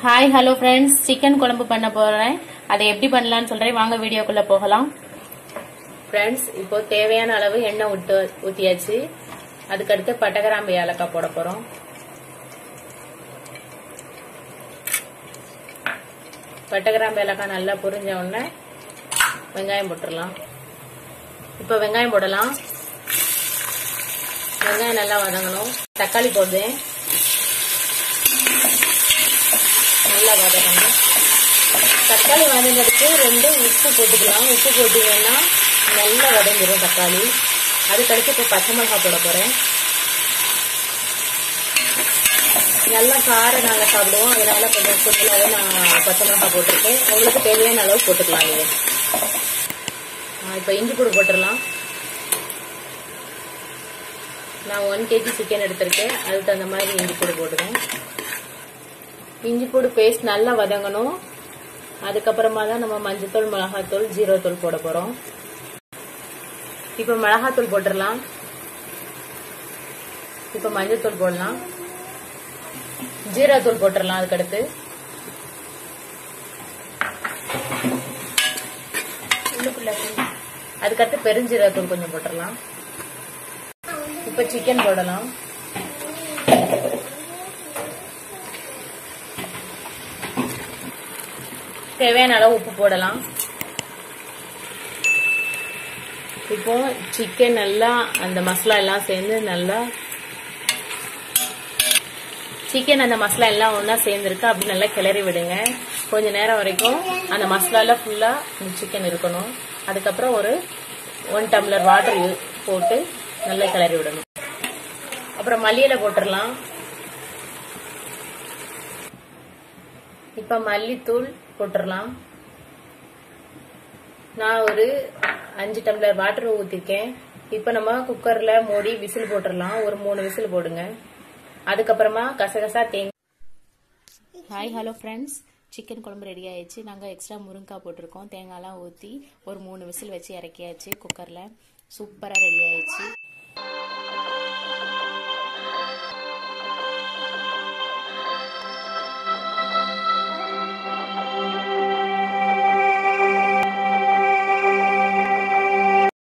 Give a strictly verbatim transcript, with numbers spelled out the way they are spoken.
hi hello friends chicken குழம்பு பண்ண போறேன் அதை எப்படி பண்ணலாம்னு சொல்றேன் வாங்க வீடியோக்குள்ள போகலாம் फ्रेंड्स இப்போ தேவையான அளவு எண்ணெய் ஊத்தி ஊத்தியாச்சு அதுக்கு அடுத்து பட்டை கிராம்பு ஏலக்காய் போட போறோம் பட்டை கிராம்பு ஏலக்காய் நல்லா பொரிஞ்ச உடனே வெங்காயம் போட்டுறலாம் இப்போ வெங்காயம் போடலாம் வெங்காயம் நல்லா வதங்கணும் தக்காளி போடுறேன் நல்லா வதக்கணும் தக்காளி வதங்கிறதுக்கு ரெண்டு உப்பு போட்டுக்கலாம் உப்பு போட்டீங்கன்னா நல்லா வதங்கிடும் தக்காளி அதுக்கடுத்து இப்போ பச்சை மிளகாய் போட போறேன் நல்லா காரம் நல்லா சாப்பிடுவோம் அதனால கொஞ்சம் கொஞ்சமாவே நான் பச்சை மிளகாய் போட்டிருக்கேன் உங்களுக்கு தேவையான அளவு போட்டுக்கலாம் நீங்க இப்போ இஞ்சி பூண்டு போட்டுடலாம் நான் ஒன் கேஜி சிக்கன் எடுத்திருக்கேன் அதுக்கு தகுந்த மாதிரி இஞ்சி பூண்டு போட்டுக்கேன் இஞ்சி பூண்டு பேஸ்ட் நல்லா வதங்கணும் அதுக்கப்புறமா தான் நம்ம மஞ்சத்தூள் மிளகாத்தூள் ஜீரகத்தூள் போட போறோம் இப்போ மிளகாத்தூள் போட்டுடலாம் இப்போ மஞ்சத்தூள் போடலாம் ஜீரகத்தூள் போட்டுடலாம் அதுக்கடுத்து அதுக்கடுத்து பெருஞ்சீரகத்தூள் கொஞ்சம் போட்டுடலாம் இப்போ சிக்கன் போடலாம் தேவையான அளவு உப்பு போடலாம் இப்போ சிக்கன் நல்லா அந்த மசாலா எல்லாம் சேர்ந்து நல்லா சிக்கன் அந்த மசாலா எல்லாம் ஒன்னா சேர்ந்துருக்கு அப்படி நல்லா கிளறி விடுங்க கொஞ்ச நேரம் வரைக்கும் அந்த மசாலால ஃபுல்லா சிக்கன் இருக்கணும் அதுக்கப்புறம் ஒரு ஒன் டம்ளர் வாட்டர் போட்டு நல்லா கிளறி விடணும் அப்புறம் மல்லியில போட்டுடலாம் இப்ப மல்லித்தூள் போட்டுடலாம் நான் ஒரு அஞ்சு டம்ளர் வாட்டர் ஊத்திருக்கேன் இப்ப நம்ம குக்கர்ல மூடி விசில் போட்டுடலாம் ஒரு மூணு விசில் போடுங்க அதுக்கப்புறமா கசகசா தேங்காய் ஹாய் ஹலோ ஃப்ரெண்ட்ஸ் சிக்கன் குழம்பு ரெடி ஆயிடுச்சு நாங்க எக்ஸ்ட்ரா முருங்காய் போட்டிருக்கோம் தேங்காய்லாம் ஊத்தி ஒரு மூணு விசில் வச்சு இறக்கியாச்சு குக்கர்ல சூப்பரா ரெடி ஆயிடுச்சு